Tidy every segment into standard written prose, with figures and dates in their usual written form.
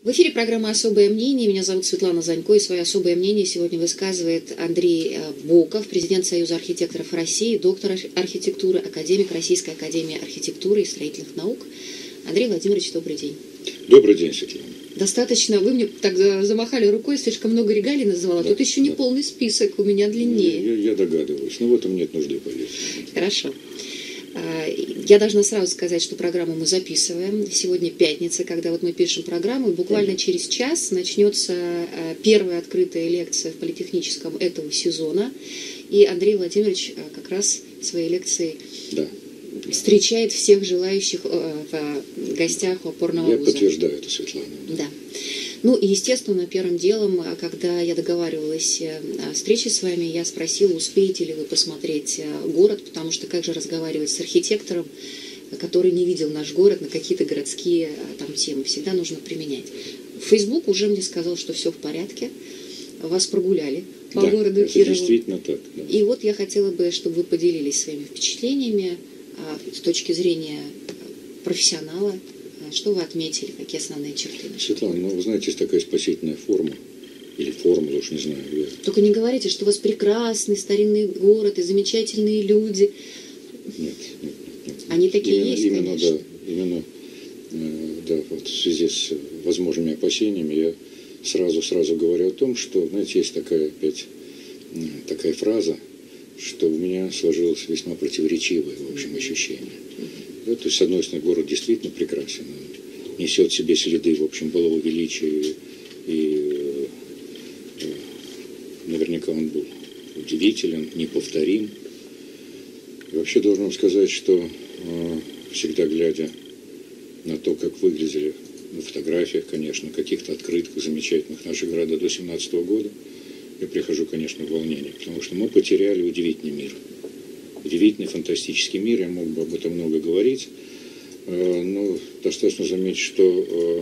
В эфире программа «Особое мнение». Меня зовут Светлана Занько, и свое особое мнение сегодня высказывает Андрей Боков, президент Союза архитекторов России, доктор архитектуры, академик Российской академии архитектуры и строительных наук. Андрей Владимирович, добрый день. Добрый день, Светлана. Достаточно, вы мне так замахали рукой, слишком много регалий называла. Да, тут еще не полный список, у меня длиннее. Я догадываюсь, но в этом нет нужды полезть. Хорошо. Я должна сразу сказать, что программу мы записываем. Сегодня пятница, когда вот мы пишем программу, и буквально через час начнется первая открытая лекция в политехническом этого сезона. И Андрей Владимирович как раз своей лекцией встречает всех желающих в гостях у опорного вуза. Я подтверждаю это, Светлана. Да. Ну и, естественно, первым делом, когда я договаривалась о встрече с вами, я спросила, успеете ли вы посмотреть город, потому что как же разговаривать с архитектором, который не видел наш город, на какие-то городские там темы. Всегда нужно применять. Facebook уже мне сказал, что все в порядке. Вас прогуляли по городу Кирову. Действительно так. Да. И вот я хотела бы, чтобы вы поделились своими впечатлениями с точки зрения профессионала. Что вы отметили, какие основные черты? Светлана, ну вы знаете, есть такая спасительная форма, или формула, уж не знаю. Только не говорите, что у вас прекрасный старинный город и замечательные люди. Нет. Они такие есть, конечно. Да, вот в связи с возможными опасениями я сразу говорю о том, что, знаете, есть такая фраза, что у меня сложилось весьма противоречивое, в общем, ощущение. Да, то есть, с одной стороны, город действительно прекрасен, несет в себе следы, в общем, былого величия, и наверняка он был удивителен, неповторим. И вообще должен вам сказать, что всегда глядя на то, как выглядели на фотографиях, конечно, каких-то открытках замечательных наших города до 2017 года, я прихожу, конечно, в волнение, потому что мы потеряли удивительный мир. Удивительный, фантастический мир, я мог бы об этом много говорить, но достаточно заметить, что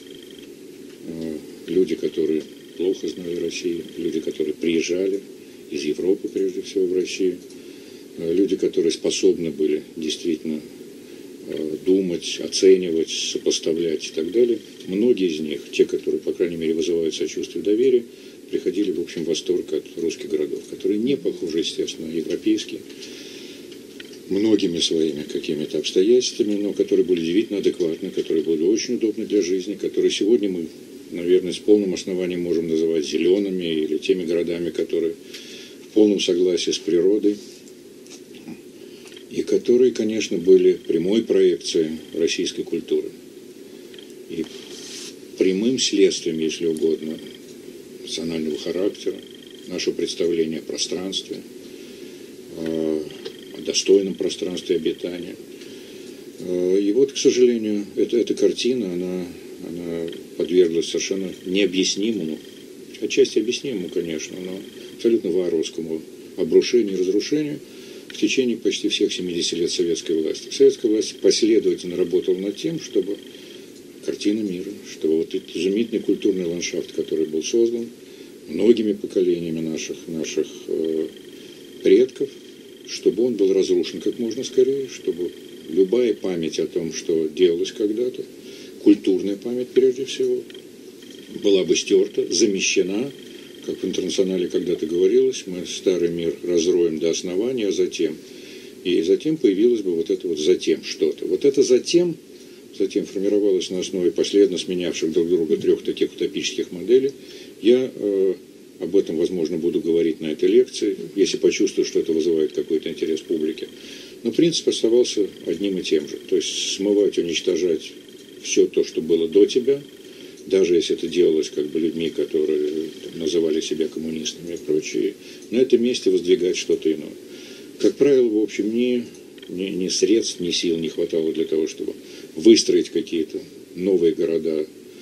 люди, которые плохо знали Россию, люди, которые приезжали из Европы, прежде всего, в Россию, люди, которые способны были действительно думать, оценивать, сопоставлять и так далее, многие из них, те, которые, по крайней мере, вызывают сочувствие и доверие, приходили, в общем, в восторг от русских городов, которые не похожи, естественно, на европейские, многими своими какими-то обстоятельствами, но которые были удивительно адекватны, которые были очень удобны для жизни, которые сегодня мы, наверное, с полным основанием можем называть зелеными или теми городами, которые в полном согласии с природой, и которые, конечно, были прямой проекцией российской культуры. И прямым следствием, если угодно, национального характера, нашего представления о пространстве, о достойном пространстве обитания. И вот, к сожалению, эта картина, она подверглась совершенно необъяснимому, отчасти объяснимому, конечно, но абсолютно варварскому обрушению и разрушению в течение почти всех 70 лет советской власти. Советская власть последовательно работала над тем, чтобы картина мира, чтобы вот этот изумительный культурный ландшафт, который был создан многими поколениями наших предков, чтобы он был разрушен как можно скорее, чтобы любая память о том, что делалось когда-то, культурная память прежде всего, была бы стерта, замещена, как в «Интернационале» когда-то говорилось, мы старый мир разроем до основания, а затем появилось бы вот это вот затем что-то. Вот это затем формировалось на основе последовательно сменявших друг друга трех таких утопических моделей. Я об этом, возможно, буду говорить на этой лекции, если почувствую, что это вызывает какой-то интерес публики. Но принцип оставался одним и тем же. То есть смывать, уничтожать все то, что было до тебя, даже если это делалось как бы людьми, которые называли себя коммунистами и прочее, на этом месте воздвигать что-то иное. Как правило, в общем, ни средств, ни сил не хватало для того, чтобы выстроить какие-то новые города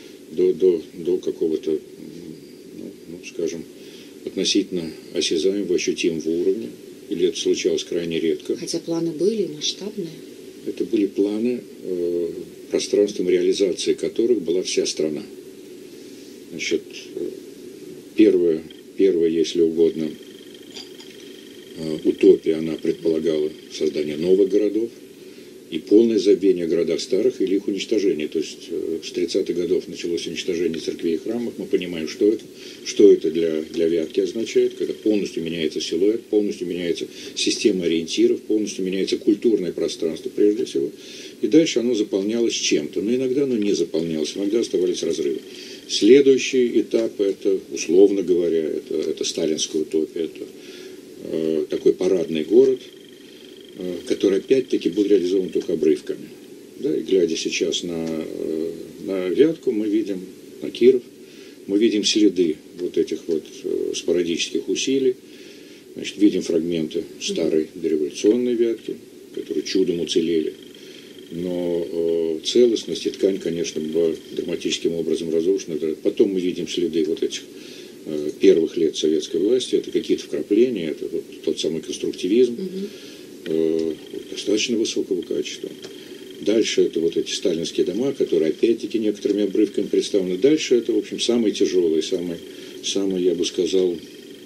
до какого-то, скажем, относительно осязаемого, ощутимого уровня. Или это случалось крайне редко. Хотя планы были масштабные. Это были планы, пространством реализации которых была вся страна. Значит, первая, если угодно, утопия, она предполагала создание новых городов. и полное забвение о городах старых или их уничтожение. То есть с 30-х годов началось уничтожение церквей и храмов. Мы понимаем, что это для Вятки означает, когда полностью меняется силуэт, полностью меняется система ориентиров, полностью меняется культурное пространство прежде всего. И дальше оно заполнялось чем-то. Но иногда оно не заполнялось, иногда оставались разрывы. Следующий этап, это, условно говоря, это сталинская утопия, это такой парадный город, который опять-таки был реализован только обрывками. Да, и глядя сейчас на Вятку, мы видим, на Киров, мы видим следы вот этих вот спорадических усилий, значит, видим фрагменты старой дореволюционной Вятки, которые чудом уцелели. Но целостность и ткань, конечно, была драматическим образом разрушена. Потом мы видим следы вот этих первых лет советской власти, это какие-то вкрапления, это вот тот самый конструктивизм, достаточно высокого качества. Дальше это вот эти сталинские дома, которые опять-таки некоторыми обрывками представлены. Дальше это, в общем, самый тяжелый, самый, я бы сказал,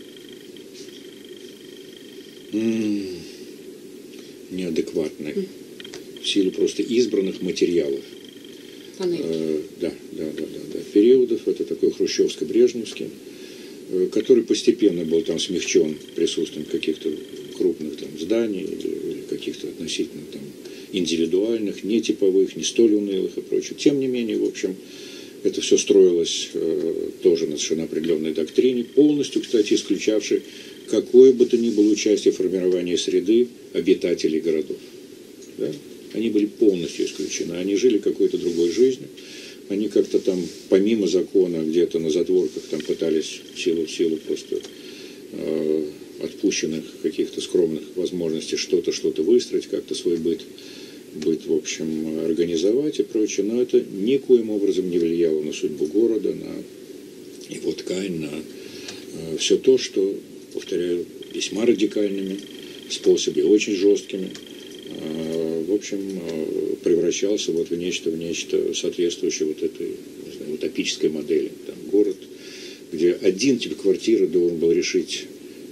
неадекватный, в силу просто избранных материалов. Да, периодов, это такой хрущевско-брежневский, который постепенно был там смягчен присутствием каких-то крупных там зданий или каких-то относительно там индивидуальных, не типовых, не столь унылых и прочее. Тем не менее, в общем, это все строилось тоже на совершенно определенной доктрине, полностью, кстати, исключавшей какое бы то ни было участие в формировании среды обитателей городов. Да? Они были полностью исключены. Они жили какой-то другой жизнью. Они как-то там, помимо закона, где-то на затворках там пытались в силу просто отпущенных каких-то скромных возможностей что-то выстроить, как-то свой быт, в общем, организовать и прочее. Но это никоим образом не влияло на судьбу города, на его ткань, на все то, что, повторяю, весьма радикальными способами, очень жесткими, в общем, превращался вот в нечто соответствующее вот этой, не знаю, утопической модели. Там город, где один тип квартиры должен был решить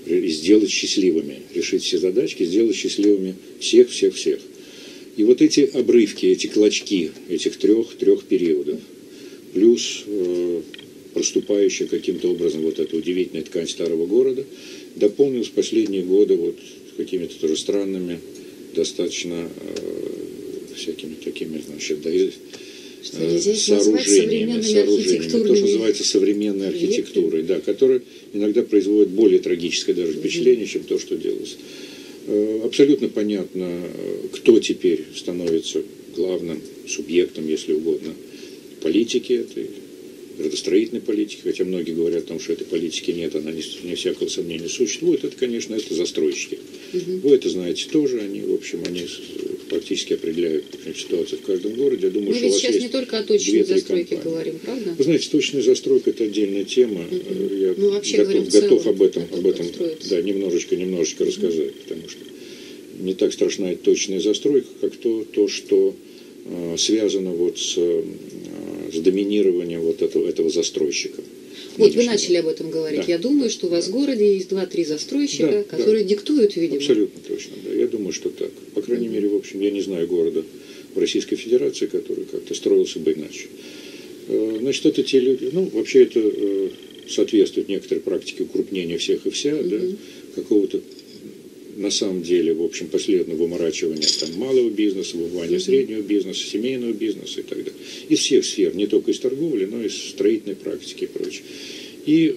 все задачки, сделать счастливыми всех. И вот эти обрывки, эти клочки этих трех периодов, плюс проступающая каким-то образом вот эта удивительная ткань старого города, дополнилась в последние годы вот какими-то тоже странными, достаточно всякими такими, значит, сооружениями, то, что называется современной архитектурой, да, которая иногда производит более трагическое даже впечатление, чем то, что делалось. Абсолютно понятно, кто теперь становится главным субъектом, если угодно, политики этой, градостроительной политики, хотя многие говорят о том, что этой политики нет, она не всякого сомнения существует, это, конечно, это застройщики. Вы это знаете тоже, они практически определяют ситуацию в каждом городе. Я думаю, мы ведь сейчас не только о точной застройке говорим, правда? Вы знаете, точная застройка – это отдельная тема. Я готов об этом да, немножечко рассказать, потому что не так страшна эта точная застройка, как то, что связано вот с доминированием вот этого застройщика. Вот вы начали об этом говорить. Да. Я думаю, что у вас в городе есть 2-3 застройщика, которые диктуют, видимо. Абсолютно точно, да. Я думаю, что так. По крайней мере, в общем, я не знаю города в Российской Федерации, который как-то строился бы иначе. Значит, это те люди, вообще это соответствует некоторой практике укрупнения всех и вся, да, какого-то на самом деле, в общем, последовательного выморачивания там малого бизнеса, выбывания среднего бизнеса, семейного бизнеса и так далее. Из всех сфер, не только из торговли, но и из строительной практики и прочее. И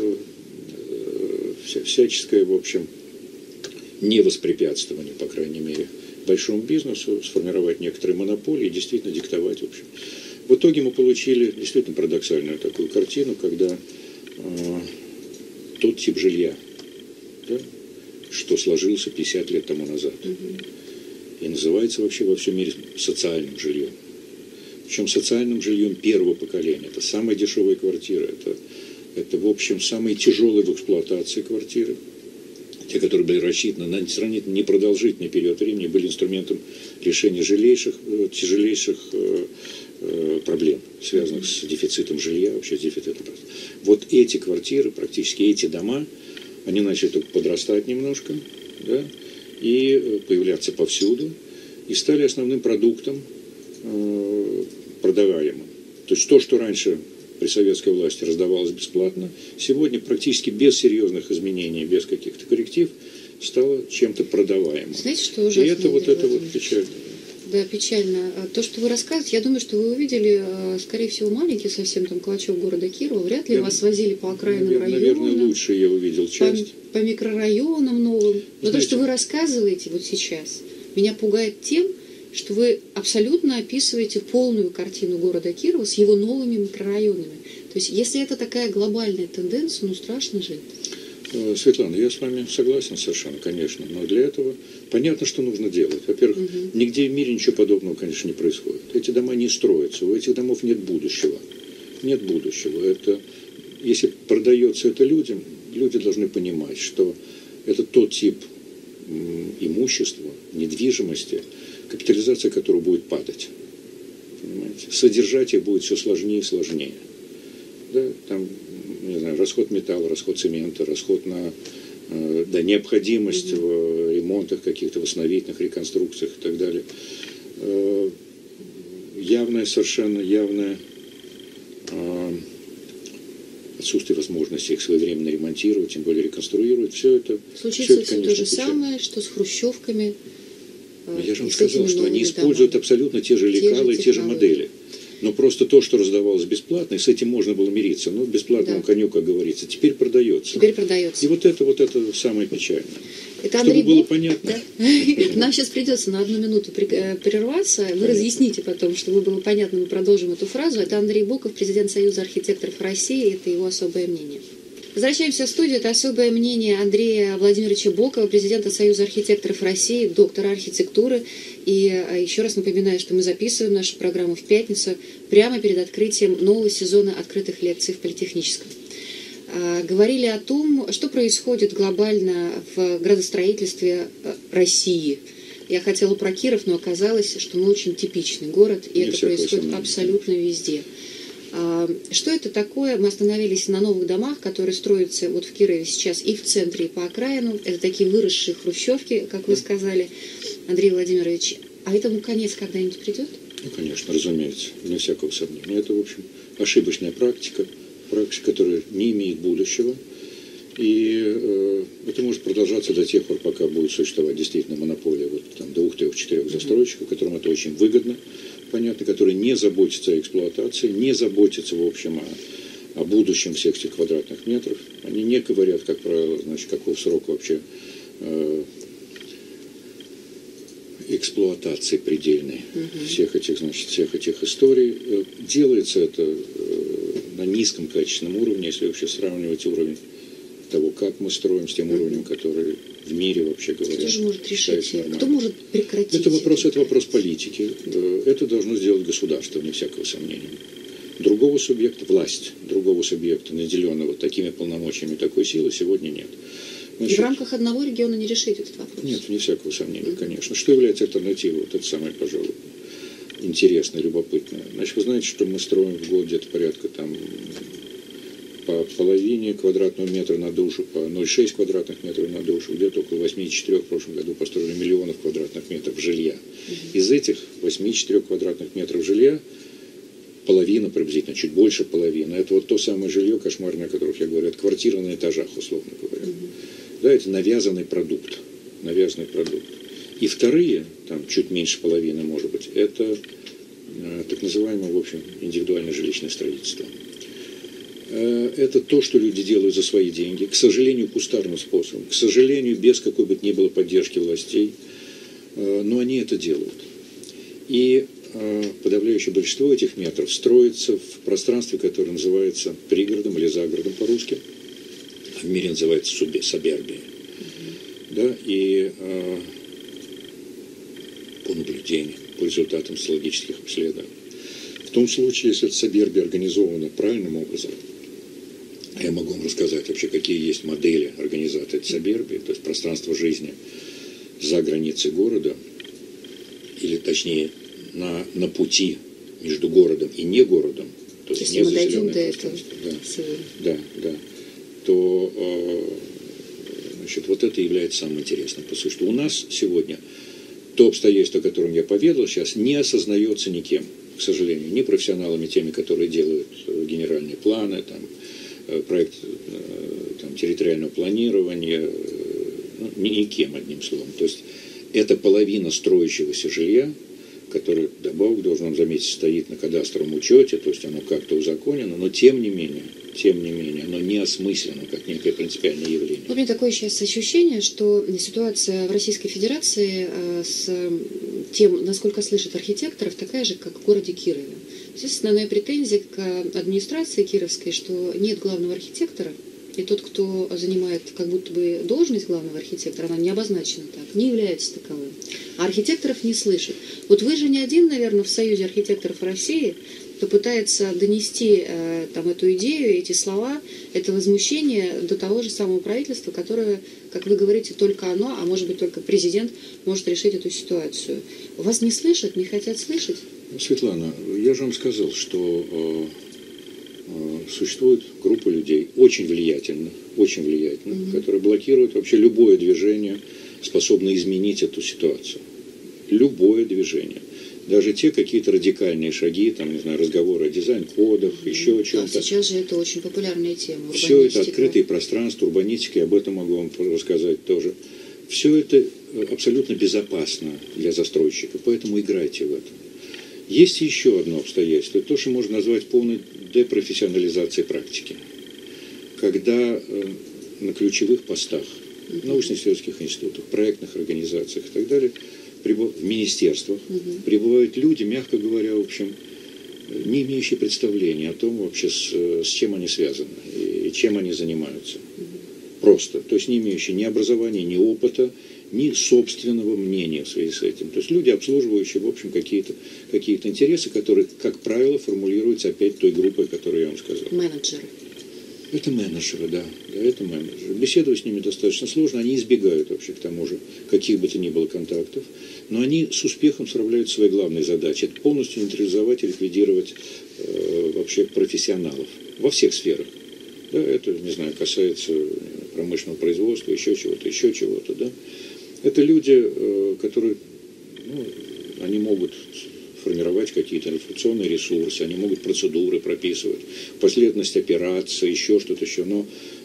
всяческое, в общем, невоспрепятствование, по крайней мере, большому бизнесу, сформировать некоторые монополии и действительно диктовать, в общем. В итоге мы получили действительно парадоксальную такую картину, когда тот тип жилья, да, что сложился 50 лет тому назад. И называется вообще во всем мире социальным жильем. Причем социальным жильем первого поколения. Это самая дешевая квартира. Это в общем, самые тяжелые в эксплуатации квартиры. Те, которые были рассчитаны на сравнительно непродолжительный период времени, были инструментом решения тяжелейших проблем, связанных с дефицитом жилья, вообще с дефицитом. Вот эти квартиры, практически эти дома, они начали только подрастать немножко, да, и появляться повсюду. и стали основным продуктом, продаваемым. То есть то, что раньше при советской власти раздавалось бесплатно, сегодня практически без серьезных изменений, без каких-то корректив, стало чем-то продаваемым. Знаете, что ужасно? И это вот печально. Да, печально. То, что вы рассказываете, я думаю, что вы увидели, скорее всего, маленький совсем там клочок города Кирова. Вряд ли вас возили по окраинным районам. Наверное, лучше я увидел часть. По микрорайонам новым. Но Знаете, то, что вы рассказываете вот сейчас, меня пугает тем, что вы абсолютно описываете полную картину города Кирова с его новыми микрорайонами. То есть, если это такая глобальная тенденция, ну страшно жить. Светлана, я с вами согласен совершенно, конечно, но для этого понятно, что нужно делать. Во-первых, нигде в мире ничего подобного, конечно, не происходит. Эти дома не строятся, у этих домов нет будущего. Нет будущего. Это, если продается это людям, люди должны понимать, что это тот тип имущества, недвижимости, капитализация которого будет падать. Понимаете? Содержать их будет все сложнее и сложнее. Да, там, не знаю, расход металла, расход цемента, расход на необходимость в ремонтах каких-то, восстановительных реконструкциях и так далее. Совершенно явное отсутствие возможности их своевременно ремонтировать, тем более реконструировать. Все это случится все то же печально. Самое, что с хрущевками. Я же вам сказал, что они используют абсолютно те же лекалы, те же модели. Но просто то, что раздавалось бесплатно, и с этим можно было мириться. Ну, бесплатному коню, как говорится, теперь продается. И вот это самое печальное. Это чтобы Андрей было понятно. Да? Нам сейчас придется на 1 минуту прерваться. Вы разъясните потом, чтобы было понятно, мы продолжим эту фразу. Это Андрей Боков, президент Союза архитекторов России. Это его особое мнение. Возвращаемся в студию. Это особое мнение Андрея Владимировича Бокова, президента Союза архитекторов России, доктора архитектуры. И еще раз напоминаю, что мы записываем нашу программу в пятницу прямо перед открытием нового сезона открытых лекций в Политехническом. Говорили о том, что происходит глобально в градостроительстве России. Я хотела про Киров, но оказалось, что мы очень типичный город, и это происходит абсолютно везде. Что это такое? Мы остановились на новых домах, которые строятся вот в Кирове сейчас и в центре, и по окраинам. Это такие выросшие хрущевки, как вы сказали, Андрей Владимирович. А этому конец когда-нибудь придет? Ну, конечно, разумеется, вне всякого сомнения. Это, в общем, ошибочная практика, которая не имеет будущего. И это может продолжаться до тех пор, пока будет существовать действительно монополия вот, там, 2, 3, 4 застройщиков, которым это очень выгодно, понятно, которые не заботятся о эксплуатации, не заботятся, в общем, о будущем всех этих квадратных метров. Они не говорят, как правило, значит, каков срок вообще эксплуатации предельной всех этих историй. Делается это на низком качественном уровне, если вообще сравнивать уровень того, как мы строим, с тем уровнем, который в мире, вообще говоря, кто же может решить? Кто может прекратить? Это вопрос политики. Это должно сделать государство, вне всякого сомнения. Другого субъекта, власть другого субъекта, наделенного такими полномочиями, такой силы, сегодня нет. Значит, и в рамках одного региона не решить этот вопрос? Нет, вне всякого сомнения, конечно. Что является альтернативой? Вот это самое, пожалуй, интересное, любопытное. Значит, вы знаете, что мы строим в год где-то порядка там по половине квадратного метра на душу, по 0,6 квадратных метров на душу, где-то около 84 в прошлом году построили миллионов квадратных метров жилья. Из этих 84 квадратных метров жилья половина приблизительно, чуть больше половины, это вот то самое жилье кошмарное, о котором я говорю, это квартира на этажах, условно говоря. Да, это навязанный продукт. И вторые, там чуть меньше половины, может быть, это так называемое, в общем, индивидуальное жилищное строительство. Это то, что люди делают за свои деньги, к сожалению, кустарным способом, к сожалению, без какой бы то ни было поддержки властей, но они это делают. И подавляющее большинство этих метров строится в пространстве, которое называется пригородом или загородом по-русски, в мире называется сабербия. Да, и по наблюдениям, по результатам социологических исследований. В том случае, если эта сабербия организована правильным образом, я могу вам рассказать вообще, какие есть модели организации этой сабербии, то есть пространство жизни за границей города, или точнее на пути между городом и не городом, то есть не заселенное пространство, то значит, вот это является самым интересным. Потому что у нас сегодня то обстоятельство, о котором я поведал сейчас, не осознается никем, к сожалению, ни профессионалами, теми, которые делают генеральные планы, там, проект там, территориального планирования, никем, одним словом. То есть это половина строящегося жилья, которое, добавок, должен вам заметить, стоит на кадастровом учете, то есть оно как-то узаконено, но тем не менее, оно не осмысленно, как некое принципиальное явление. У меня такое сейчас ощущение, что ситуация в Российской Федерации с тем, насколько слышат архитекторов, такая же, как в городе Кирове. Здесь основная претензия к администрации кировской, что нет главного архитектора, и тот, кто занимает как будто бы должность главного архитектора, она не обозначена так, не является таковым. А архитекторов не слышат. Вот вы же не один, наверное, в Союзе архитекторов России, кто пытается донести там, эту идею, эти слова, это возмущение до того же самого правительства, которое, как вы говорите, только оно, а может быть только президент может решить эту ситуацию. Вас не слышат, не хотят слышать? Светлана, я же вам сказал, что существует группа людей, очень влиятельных, которые блокируют вообще любое движение, способное изменить эту ситуацию. Любое движение. Даже те какие-то радикальные шаги, там, не знаю, разговоры о дизайн-кодах, еще о чем-то. А сейчас же это очень популярная тема. Все это открытые пространства, урбанистика, об этом могу вам рассказать тоже. Все это абсолютно безопасно для застройщиков, поэтому играйте в этом. Есть еще одно обстоятельство, то, что можно назвать полной депрофессионализацией практики. Когда на ключевых постах, в научно-исследовательских институтах, проектных организациях и так далее, в министерствах прибывают люди, мягко говоря, в общем, не имеющие представления о том вообще, с чем они связаны и чем они занимаются. Просто. То есть не имеющие ни образования, ни опыта, ни собственного мнения в связи с этим. То есть люди, обслуживающие, в общем, какие-то интересы, которые, как правило, формулируются опять той группой, которую я вам сказал. Менеджеры. Это менеджеры, да, это менеджеры. Беседовать с ними достаточно сложно, они избегают вообще, к тому же, каких бы то ни было контактов, но они с успехом справляются своей главной задачей. Это полностью нейтрализовать и ликвидировать вообще профессионалов во всех сферах. Да, это, не знаю, касается промышленного производства, еще чего-то, да. Это люди, которые, они могут формировать какие-то информационные ресурсы, они могут процедуры прописывать, последовательность операций, еще что-то еще, но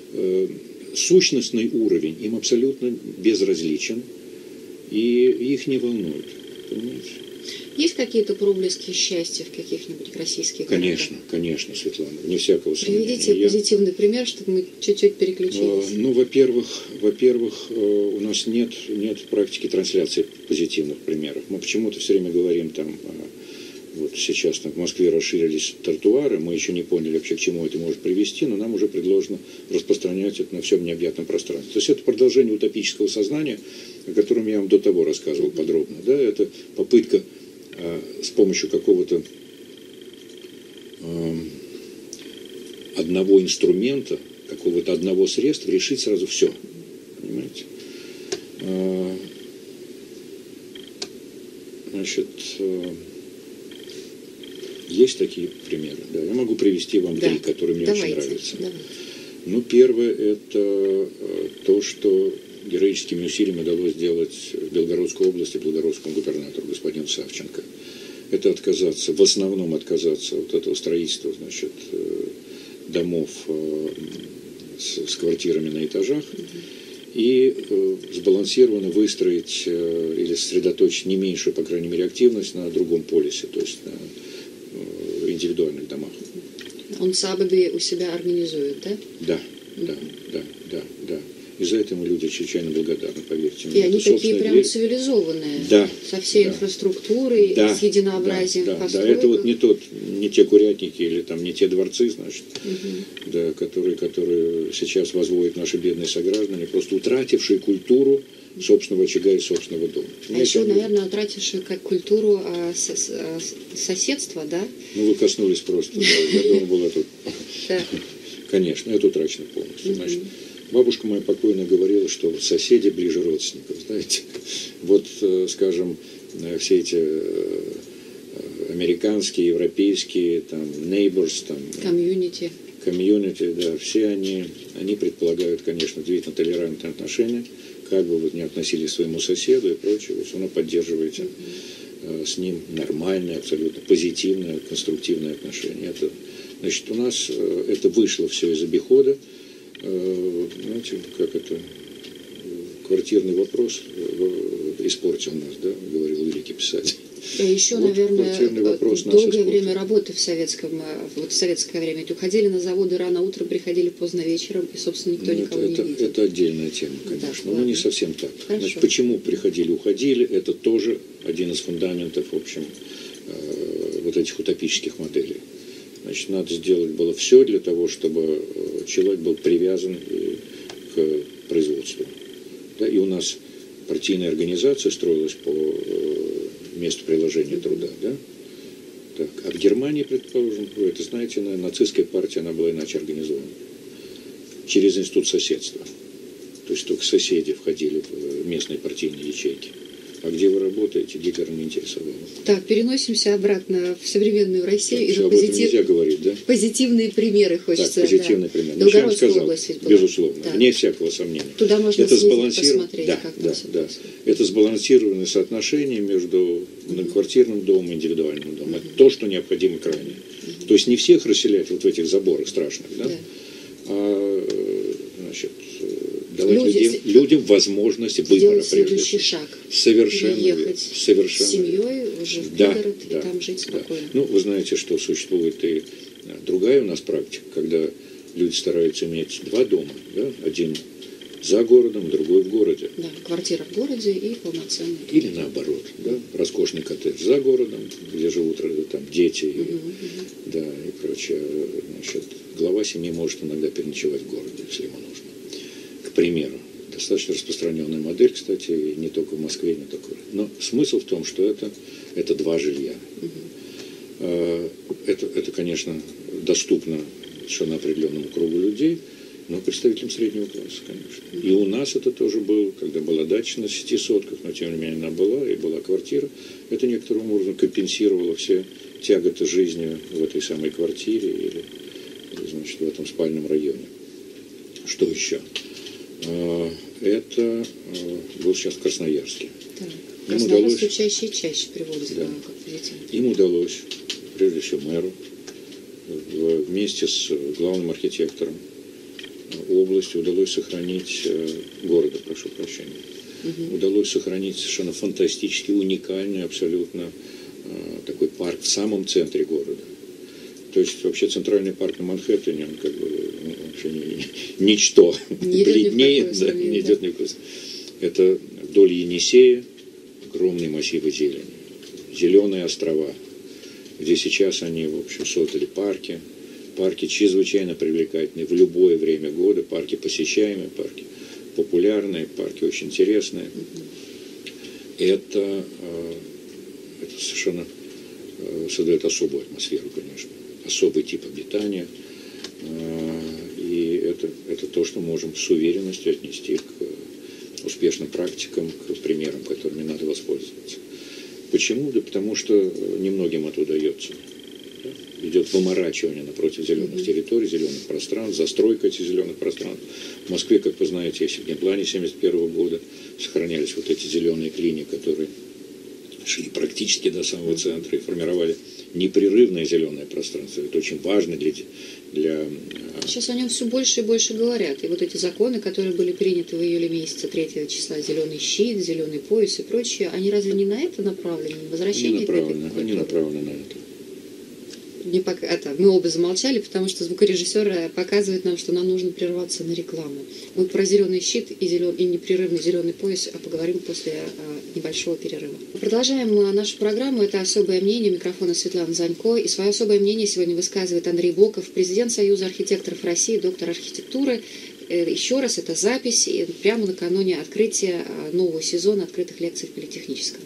сущностный уровень им абсолютно безразличен, и их не волнует, понимаете? Есть какие-то проблески счастья в каких-нибудь российских городах? Конечно, Светлана, вне всякого сомнения. Приведите позитивный пример, чтобы мы чуть-чуть переключились. Во-первых, у нас нет практики трансляции позитивных примеров. Мы почему-то все время говорим там, вот сейчас там в Москве расширились тротуары, мы еще не поняли вообще, к чему это может привести, но нам уже предложено распространять это на всем необъятном пространстве. То есть это продолжение утопического сознания, о котором я вам до того рассказывал подробно. Да? Это попытка с помощью какого-то одного инструмента, какого-то одного средства решить сразу все. Понимаете? Значит, есть такие примеры. Да. Я могу привести вам три, которые мне очень нравятся. Ну, первое, это то, что героическими усилиями удалось сделать в Белгородской области белгородскому губернатору господину Савченко. Это в основном отказаться от этого строительства, значит, домов с квартирами на этажах и сбалансированно выстроить или сосредоточить не меньшую, по крайней мере, активность на другом полюсе, то есть на индивидуальных домах. Он САБы у себя организует, да? Да. И за это ему люди чрезвычайно благодарны, поверьте мне. И они такие прям цивилизованные, со всей инфраструктурой, с единообразием построек. Да, это вот не те курятники или там не те дворцы, значит, да, которые сейчас возводят наши бедные сограждане, просто утратившие культуру собственного очага и собственного дома. А еще, наверное, утратившие как культуру соседства, да? Ну, вы коснулись просто, я думал, было тут. Конечно, это утрачено полностью. Значит, бабушка моя покойно говорила, что соседи ближе родственников, знаете. Вот, скажем, все эти американские, европейские, там, neighbors, там... Комьюнити, да, все они предполагают, конечно, удивительно толерантные отношения как бы вы ни относились к своему соседу и прочее, все равно поддерживаете с ним нормальные, абсолютно позитивные, конструктивные отношения. Это, значит, у нас это вышло все из обихода. Знаете, как это, квартирный вопрос испортил нас, да, говорил великий писатель. Еще, вот, наверное, долгое время работы в советское время. Ведь уходили на заводы рано утром, приходили поздно вечером, и, собственно, никто никого не видел. Это отдельная тема, конечно, но не совсем так. Значит, почему приходили, уходили, это тоже один из фундаментов, в общем, вот этих утопических моделей. Значит, надо сделать было все для того, чтобы человек был привязан к производству. Да, и у нас партийная организация строилась по месту приложения труда, да? Так. А в Германии, предположим, вы это знаете, нацистская партия, она была иначе организована. Через институт соседства. То есть только соседи входили в местные партийные ячейки. А где вы работаете, Гитлер не интересовал. Так, переносимся обратно в современную Россию. Так, и нельзя говорить, да? Позитивные примеры хочется. Так, позитивные примеры. Долгородская область ведь была. Безусловно, да. Вне всякого сомнения. Туда можно посмотреть, да, как да. Это сбалансированное соотношение между многоквартирным домом и индивидуальным домом. Это то, что необходимо крайне. То есть не всех расселять вот в этих заборах страшных, да? А, значит, давать людям возможность выбора. Следующий шаг. Совершенно. Ехать с семьей уже в пригород и там жить спокойно. Ну, вы знаете, что существует и другая у нас практика, когда люди стараются иметь два дома, да? Один за городом, другой в городе. Да, квартира в городе и полноценный. Или наоборот, да? Роскошный коттедж за городом, где живут там дети, да, и прочее. Значит, глава семьи может иногда переночевать в городе, если ему нужно. К примеру. Достаточно распространенная модель, кстати, не только в Москве, не только. Но смысл в том, что это два жилья. Это, конечно, доступно совершенно определенному кругу людей, но представителям среднего класса, конечно. И у нас это тоже было, когда была дача на 6 сотках, но тем не менее она была, и была квартира. Это некоторым образом компенсировало все тяготы жизни в этой самой квартире или, значит, в этом спальном районе. Что еще? Это был сейчас в Красноярске. Да. Красноярск все чаще и чаще приводит как позитив. Им удалось, прежде всего мэру, вместе с главным архитектором области удалось сохранить, города, прошу прощения, удалось сохранить совершенно фантастически уникальный абсолютно такой парк в самом центре города. То есть вообще центральный парк на Манхэттене, он как бы вообще ничто, бледнеет, не идет ни в какой. Это вдоль Енисея огромные массивы зелени, зеленые острова, где сейчас они, в общем, создали парки. Парки чрезвычайно привлекательные в любое время года, парки посещаемые, парки популярные, парки очень интересные. Это совершенно создает особую атмосферу, конечно. Особый тип обитания, и это то, что можем с уверенностью отнести к успешным практикам, к примерам, которыми надо воспользоваться. Почему? Да потому что немногим это удается. Идет выморачивание напротив зеленых территорий, зеленых пространств, застройка этих зеленых пространств. В Москве, как вы знаете, если в генплане 1971 года сохранялись вот эти зеленые клини, которые шли практически до самого центра и формировали непрерывное зеленое пространство. Это очень важно для... Сейчас о нем все больше и больше говорят. И вот эти законы, которые были приняты в июле месяце 3 числа, зеленый щит, зеленый пояс и прочее, они разве не на это направлены? Возвращение они направлены на это. Мы оба замолчали, потому что звукорежиссер показывает нам, что нам нужно прерваться на рекламу. Мы про зеленый щит и непрерывный зеленый пояс поговорим после небольшого перерыва. Продолжаем нашу программу. Это «Особое мнение». Микрофона Светлана Занько. И свое особое мнение сегодня высказывает Андрей Боков, президент Союза архитекторов России, доктор архитектуры. Еще раз, это запись прямо накануне открытия нового сезона открытых лекций в Политехническом.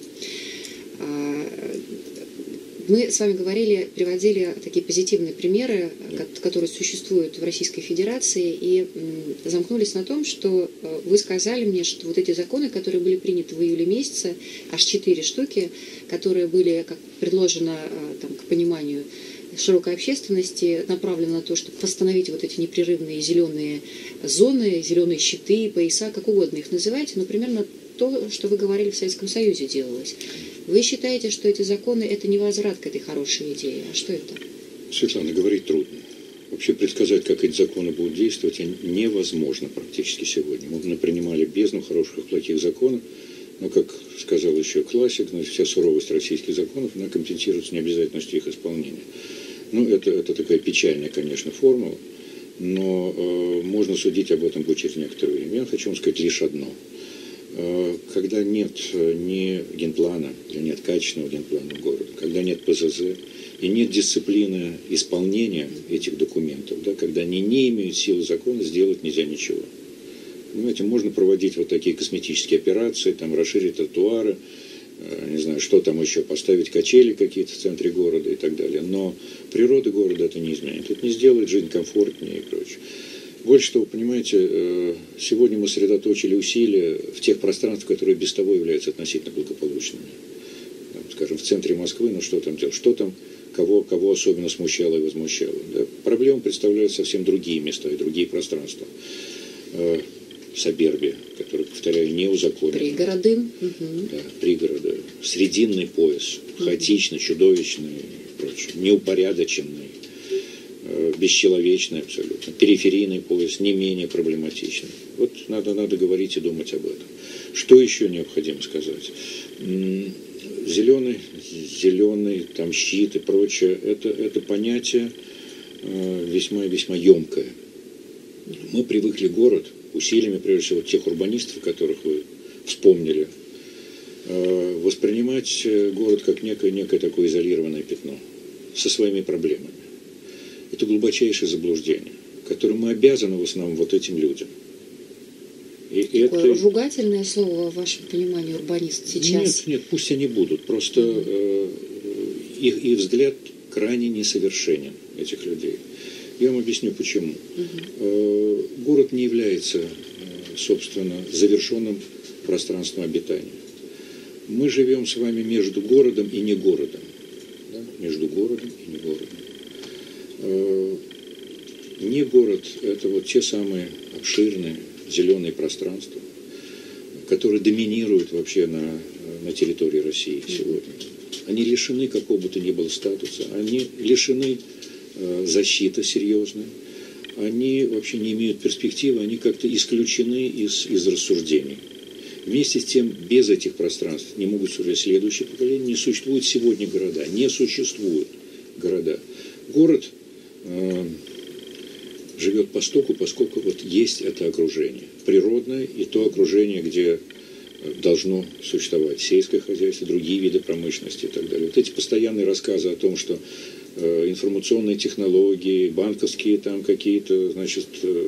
Мы с вами приводили такие позитивные примеры, которые существуют в Российской Федерации, и замкнулись на том, что вы сказали мне, что вот эти законы, которые были приняты в июле месяце, аж 4 штуки, которые были, как предложено там, к пониманию широкой общественности направлена на то, чтобы восстановить вот эти непрерывные зеленые зоны, зеленые щиты, пояса, как угодно их называйте, но примерно то, что вы говорили в Советском Союзе делалось. Вы считаете, что эти законы – это не возврат к этой хорошей идее? А что это? Светлана, говорить трудно. Вообще предсказать, как эти законы будут действовать, невозможно практически сегодня. Мы принимали бездну хороших и плохих законов, но, как сказал еще классик, значит, вся суровость российских законов, она компенсируется необязательностью их исполнения. Ну, это такая печальная, конечно, формула, но можно судить об этом будет через некоторое время. Я хочу вам сказать лишь одно. Когда нет ни генплана, или нет качественного генплана города, когда нет ПЗЗ и нет дисциплины исполнения этих документов, да, когда они не имеют силы закона, сделать нельзя ничего. Понимаете, можно проводить вот такие косметические операции, там, расширить тротуары, не знаю, что там еще, поставить качели какие-то в центре города и так далее. Но природа города это не изменит. Это не сделает жизнь комфортнее и прочее. Больше того, понимаете, сегодня мы сосредоточили усилия в тех пространствах, которые без того являются относительно благополучными. Скажем, в центре Москвы, ну что там делать, что там, кого особенно смущало и возмущало. Да? Проблемы представляют совсем другие места и другие пространства. Сабербия, который, повторяю, не узаконен. Пригороды. Да, пригороды. Срединный пояс, хаотичный, чудовищный, прочее, неупорядоченный, бесчеловечный абсолютно. Периферийный пояс не менее проблематичный. Вот надо говорить и думать об этом. Что еще необходимо сказать? Зеленый, там щит и прочее, это понятие весьма емкое. Мы привыкли город усилиями, прежде всего, тех урбанистов, которых вы вспомнили, воспринимать город как некое такое изолированное пятно со своими проблемами. Это глубочайшее заблуждение, которое мы обязаны в основном вот этим людям. И такое ругательное слово в вашем понимании урбанист сейчас? Нет, пусть они будут. Просто их взгляд крайне несовершенен, этих людей. Я вам объясню, почему. Город не является, собственно, завершенным пространством обитания. Мы живем с вами между городом и не городом. Да? Между городом и не городом. Не город – это вот те самые обширные зеленые пространства, которые доминируют вообще на территории России сегодня. Они лишены какого бы то ни было статуса, они лишены защиты серьезной, они вообще не имеют перспективы, они как-то исключены из рассуждений. Вместе с тем, без этих пространств не могут существовать следующее поколение, не существуют сегодня города, не существуют города. Город живет поскольку вот есть это окружение, природное и то окружение, где должно существовать сельское хозяйство, другие виды промышленности и так далее. Вот эти постоянные рассказы о том, что информационные технологии, банковские там какие-то, значит,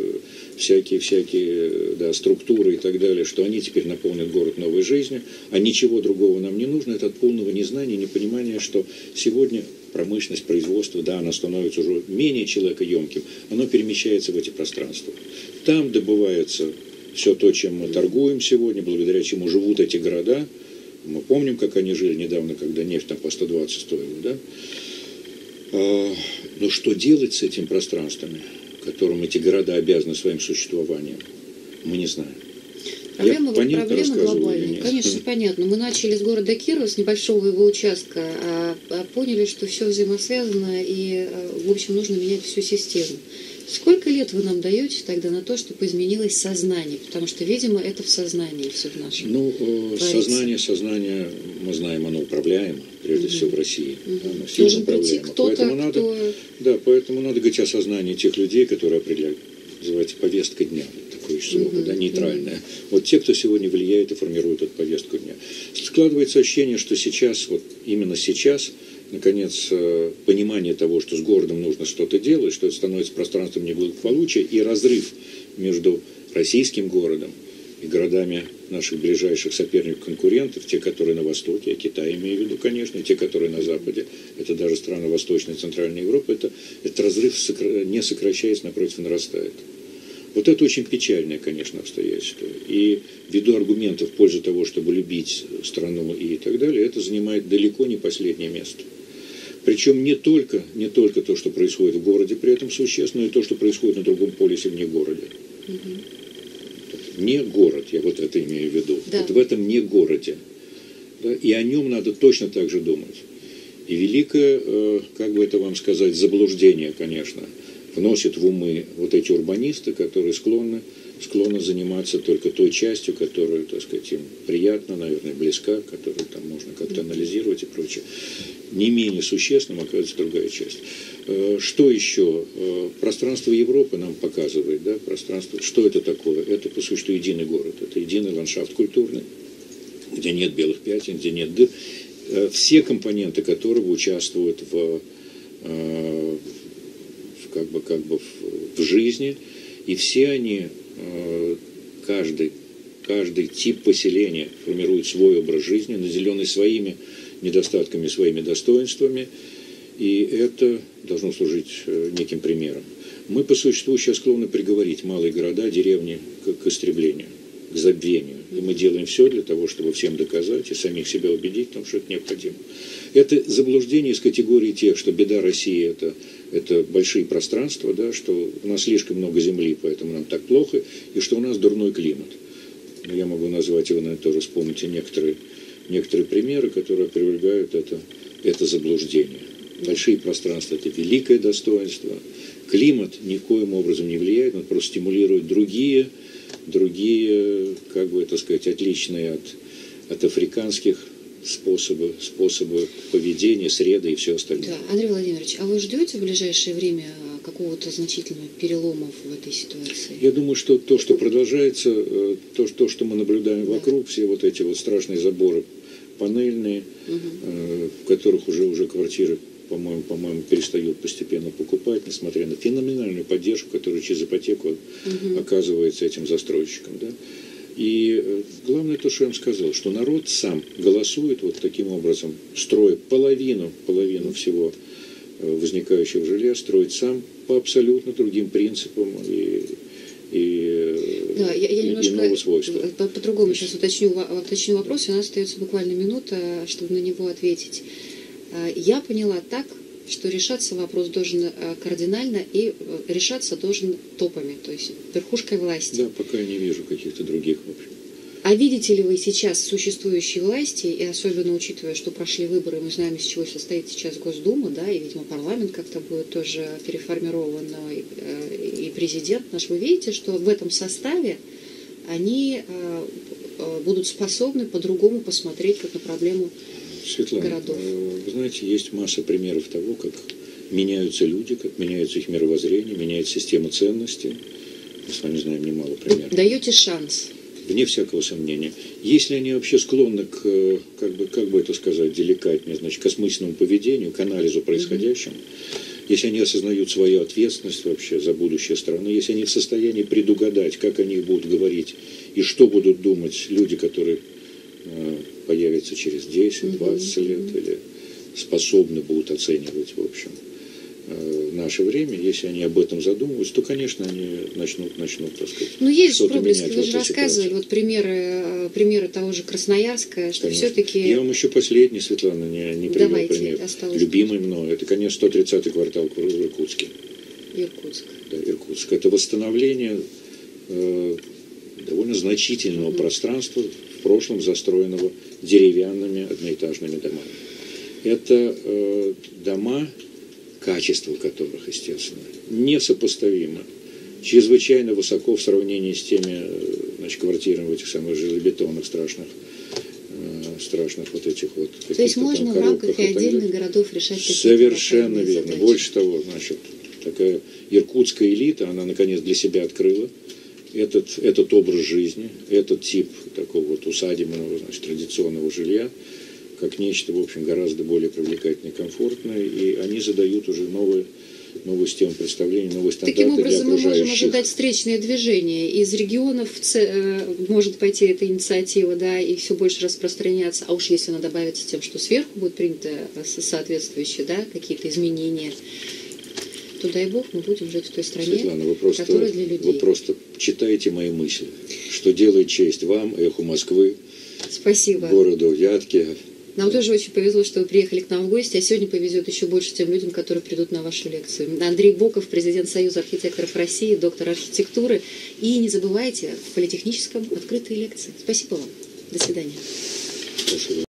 всякие да, структуры и так далее, что они теперь наполнят город новой жизнью, а ничего другого нам не нужно, это от полного незнания, непонимания, что сегодня промышленность, производство, да, оно становится уже менее человекоемким, оно перемещается в эти пространства. Там добывается все то, чем мы торгуем сегодня, благодаря чему живут эти города. Мы помним, как они жили недавно, когда нефть там по 120 стоила, да? Но что делать с этими пространствами, которым эти города обязаны своим существованием, мы не знаем. Проблема глобальная. Конечно, понятно. Мы начали с города Кирова, с небольшого его участка, а поняли, что все взаимосвязано и, в общем, нужно менять всю систему. Сколько лет вы нам даете тогда на то, чтобы изменилось сознание? Потому что, видимо, это в сознании все в нашем. Ну, сознание, мы знаем, оно управляемо, прежде всего в России. Оно должен прийти кто-то, поэтому надо говорить о сознании тех людей, которые определяют, называется, повестка дня. Такое слово, да, нейтральное. Вот те, кто сегодня влияет и формирует эту повестку дня. Складывается ощущение, что сейчас, вот именно сейчас, наконец, понимание того, что с городом нужно что-то делать, что это становится пространством неблагополучия, и разрыв между российским городом и городами наших ближайших соперников-конкурентов, те, которые на Востоке, я Китай имею в виду, конечно, и те, которые на Западе, это даже страны Восточной и Центральной Европы, этот разрыв не сокращается, напротив, нарастает. Вот это очень печальное, конечно, обстоятельство. И ввиду аргументов в пользу того, чтобы любить страну и так далее, это занимает далеко не последнее место. Причем не только то, что происходит в городе при этом существенно, но и то, что происходит на другом полюсе вне города. Не город, я вот это имею в виду. Да. Вот в этом не городе. Да, и о нем надо точно так же думать. И великое, как бы это вам сказать, заблуждение, конечно, вносит в умы вот эти урбанисты, которые склонны заниматься только той частью, которая, так сказать, им приятна, наверное, близка, которую там можно как-то анализировать и прочее. Не менее существенным оказывается другая часть. Что еще? Пространство Европы нам показывает, да, пространство. Что это такое? Это, по сути, единый город. Это единый ландшафт культурный, где нет белых пятен, где нет дыр. Все компоненты которого участвуют в жизни, и все они, каждый тип поселения формирует свой образ жизни, наделенный своими недостатками, своими достоинствами, и это должно служить неким примером. Мы по существу сейчас склонны приговорить малые города, деревни к истреблению, к забвению. И мы делаем все для того, чтобы всем доказать и самих себя убедить в том, что это необходимо. Это заблуждение из категории тех, что беда России это большие пространства, да, что у нас слишком много земли, поэтому нам так плохо, и что у нас дурной климат. Я могу назвать, и вы, наверное, тоже вспомните некоторые примеры, которые опровергают это заблуждение. Большие пространства – это великое достоинство. Климат никоим образом не влияет, он просто стимулирует другие, как бы это сказать, отличные от африканских способы поведения, среды и все остальное. Да, Андрей Владимирович, а вы ждете в ближайшее время какого-то значительного перелома в этой ситуации? Я думаю, что то, что продолжается, то, что мы наблюдаем вокруг, все вот эти вот страшные заборы панельные, в которых уже квартиры, по-моему, перестают постепенно покупать, несмотря на феноменальную поддержку, которая через ипотеку оказывается этим застройщикам. Да? И главное то, что я вам сказал, что народ сам голосует вот таким образом, строя половину всего возникающего жилья, строит сам по абсолютно другим принципам да, я немножко иного свойства. По-другому сейчас уточню вопрос, и у нас остается буквально минута, чтобы на него ответить. Я поняла так, что решаться вопрос должен кардинально и решаться должен топами, то есть верхушкой власти. Да, пока я не вижу каких-то других, в общем. А видите ли вы сейчас существующие власти, и особенно учитывая, что прошли выборы, мы знаем, из чего состоит сейчас Госдума, да, и, видимо, парламент как-то будет тоже переформирован, и президент наш, вы видите, что в этом составе они будут способны по-другому посмотреть как на проблему Светлана, городов. Вы знаете, есть масса примеров того, как меняются люди, как меняется их мировоззрение, меняется система ценностей. Мы с вами знаем немало примеров. Даете шанс? Вне всякого сомнения. Если они вообще склонны к, как бы это сказать, деликатнее, значит, к осмысленному поведению, к анализу происходящего, если они осознают свою ответственность вообще за будущее страны, если они в состоянии предугадать, как они будут говорить и что будут думать люди, которые появятся через 10-20 лет, или способны будут оценивать, в общем, наше время, если они об этом задумываются, то, конечно, они начнут, так сказать, ну, есть что-то проблески, менять. вы же рассказывали, вот примеры того же Красноярска, что все-таки... Я вам еще последний, Светлана, не привел пример. Любимый мной, это, конечно, 130-й квартал в Иркутске. Иркутск. Да, Иркутск. Это восстановление довольно значительного пространства, в прошлом застроенного деревянными одноэтажными домами. Это дома, качество которых, естественно, несопоставимо, чрезвычайно высоко в сравнении с теми, значит, квартирами в этих самых железобетонных страшных вот этих вот. То есть можно в рамках и отдельных городов решать какие-то совершенно верно. задачи. Больше того, значит, такая иркутская элита, она наконец для себя открыла этот образ жизни, этот тип такого вот усадебного, значит, традиционного жилья, как нечто, в общем, гораздо более привлекательное и комфортное, и они задают уже новую систему представлений, новые стандарты для окружающих. Таким образом, мы можем ожидать встречные движения. Из регионов может пойти эта инициатива, да, и все больше распространяться. А уж если она добавится тем, что сверху будут приняты соответствующие, да, какие-то изменения, то, дай бог, мы будем жить в той стране, Светлана, которая для людей. Вы просто читаете мои мысли, что делает честь вам, Эху Москвы, Спасибо. городу Вятке, Нам тоже очень повезло, что вы приехали к нам в гости, а сегодня повезет еще больше тем людям, которые придут на вашу лекцию. Андрей Боков, президент Союза архитекторов России, доктор архитектуры. И не забывайте, в Политехническом открытые лекции. Спасибо вам. До свидания. Спасибо.